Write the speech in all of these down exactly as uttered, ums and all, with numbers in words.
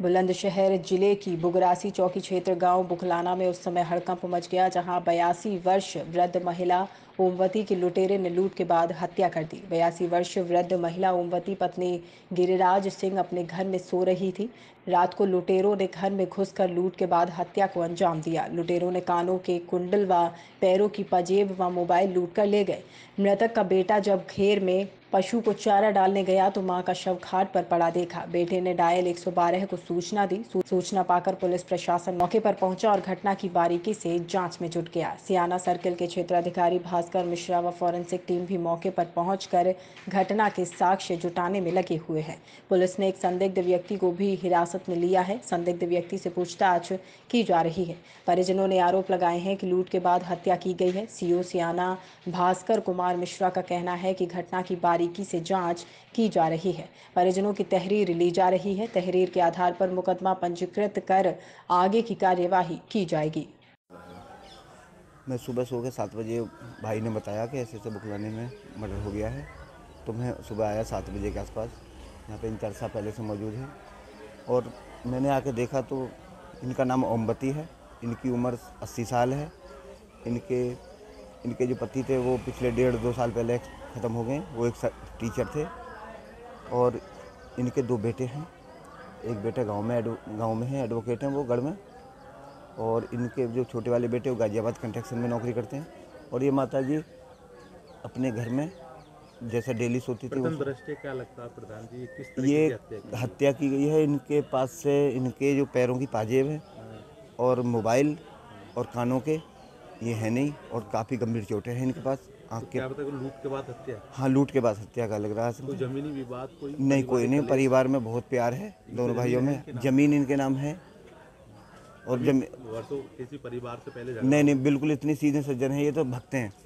बुलंदशहर जिले की बुगरासी चौकी क्षेत्र गांव बुखलाना में उस समय हड़कंप मच गया, जहां बयासी वर्ष वृद्ध महिला ओमवती की लुटेरे ने लूट के बाद हत्या कर दी। बयासी वर्ष वृद्ध महिला ओमवती पत्नी गिरिराज सिंह अपने घर में सो रही थी। रात को लुटेरों ने घर में घुसकर लूट के बाद हत्या को अंजाम दिया। लुटेरों ने कानों के कुंडल व पैरों की पजेब व मोबाइल लूट कर ले गए। मृतक का बेटा जब घेर में पशु को चारा डालने गया तो मां का शव घाट पर पड़ा देखा। बेटे ने डायल एक सौ बारह को सूचना दी। सूचना पाकर पुलिस प्रशासन मौके पर पहुंचा और घटना की बारीकी से जांच में जुट गया। सियाना सर्किल के क्षेत्राधिकारी भास्कर मिश्रा व फॉरेंसिक टीम भी मौके पर पहुंचकर घटना के साक्ष्य जुटाने में लगे हुए हैं। पुलिस ने एक संदिग्ध व्यक्ति को भी हिरासत में लिया है। संदिग्ध व्यक्ति से पूछताछ की जा रही है। परिजनों ने आरोप लगाए हैं कि लूट के बाद हत्या की गई है। सीओ सियाना भास्कर कुमार मिश्रा का कहना है कि घटना की बारीकी से जांच की जा रही है। परिजनों की तहरीर ली जा रही है। तहरीर के आधार पर मुकदमा पंजीकृत कर आगे की कार्यवाही की जाएगी। मैं सुबह सो के सात बजे भाई ने बताया कि ऐसे ऐसे बुखलाने में मर्डर हो गया है, तो मैं सुबह आया सात बजे के आसपास। यहाँ पे इंचार्ज साहब पहले से मौजूद है और मैंने आके देखा तो इनका नाम ओमवती है। इनकी उम्र अस्सी साल है। इनके इनके जो पति थे वो पिछले डेढ़ दो साल पहले ख़त्म हो गए। वो एक टीचर थे और इनके दो बेटे हैं। एक बेटा गांव में गांव में है, एडवोकेट हैं वो गढ़ में, और इनके जो छोटे वाले बेटे वो गाजियाबाद कंस्ट्रक्शन में नौकरी करते हैं। और ये माता जी अपने घर में जैसे डेली सोती थी। दृष्टि क्या लगता है प्रधान जी, किस तरह ये की हत्या की? हत्या की गई है। इनके पास से इनके जो पैरों की पाजेब है और मोबाइल और कानों के ये है नहीं, और काफ़ी गंभीर चोटें हैं इनके पास। आँख के क्या बताया लूट के बाद हत्या? हाँ, लूट के बाद हत्या का लग रहा है। कोई जमीनी विवाद? कोई नहीं, कोई नहीं। परिवार में बहुत प्यार है दोनों भाइयों में। जमीन इनके नाम है और जमीन वर्षों किसी परिवार से पहले नहीं नहीं बिल्कुल इतनी सीधे सज्जन है। ये तो भक्त हैं।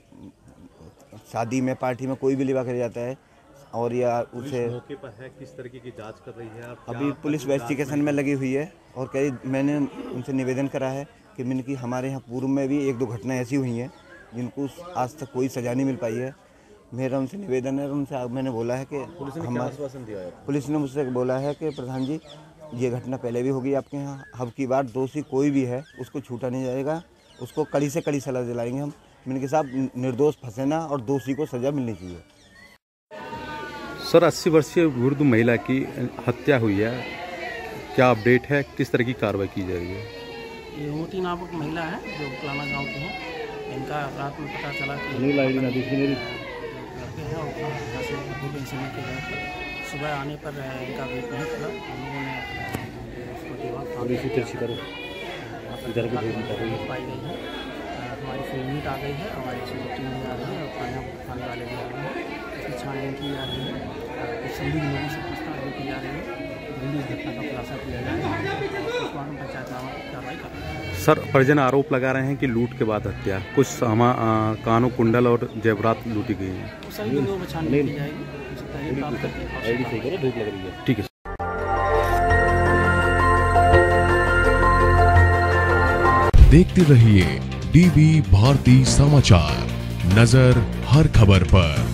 शादी में पार्टी में कोई भी लिवा कर जाता है और या उसे मौके पर है। किस तरीके की जांच कर रही है? अभी पुलिस इन्वेस्टिगेशन में लगी हुई है और कई मैंने उनसे निवेदन करा है कि मैंने कि हमारे यहाँ पूर्व में भी एक दो घटनाएं ऐसी हुई हैं जिनको आज तक कोई सजा नहीं मिल पाई है। मेरा उनसे निवेदन है और उनसे मैंने बोला है कि पुलिस ने क्या आश्वासन दिया है? पुलिस ने मुझसे बोला है कि प्रधान जी ये घटना पहले भी होगी आपके यहाँ। अब की बार दोषी कोई भी है उसको छूटा नहीं जाएगा, उसको कड़ी से कड़ी सजा दिलाएंगे हम। मैंने के साहब निर्दोष फंसे ना और दोषी को सजा मिलनी चाहिए। सर, अस्सी वर्षीय वृद्ध महिला की हत्या हुई है, क्या अपडेट है? किस तरह की कार्रवाई की जा रही है? ये ओमवती नामक महिला है जो बुखलाना गांव की है। इनका रात में पता चला कि लड़के हैं और यहाँ से भोजन समय के गए थे। सुबह आने पर इनका वेट नहीं खुला। हम लोगों ने उसको दीवार पाई गई है। हमारी फील्ड मीट आ गई है, हमारी टीम भी आ रही है और थाना थाने वाले भी आ रहे हैं। इसकी छानबीन की जा रही है। कुछ संदिग्ध लोगों से पूछताछ भी की जा रही है। जल्दी इस घटना का खुलासा किया जाएगा। पंचायतनामा की कार्रवाई कर रही है। सर, परिजन आरोप लगा रहे हैं कि लूट के बाद हत्या, कुछ हमा कानों कुंडल और जेवरात लूटी गई हैं। तो सभी बिंदुओं पर छानबीन की जाएगी। ठीक है। देखते रहिए डीवी भारती समाचार, नजर हर खबर पर।